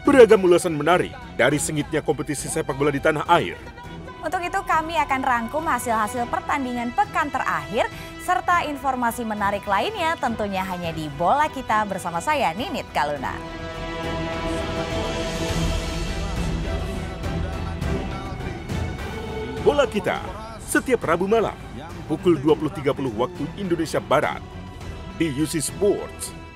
Beragam ulasan menarik dari sengitnya kompetisi sepak bola di tanah air. Untuk itu kami akan rangkum hasil-hasil pertandingan pekan terakhir serta informasi menarik lainnya tentunya hanya di Bola Kita bersama saya Ninit Kaluna. Bola Kita setiap Rabu malam pukul 20.30 waktu Indonesia Barat di UC Sports.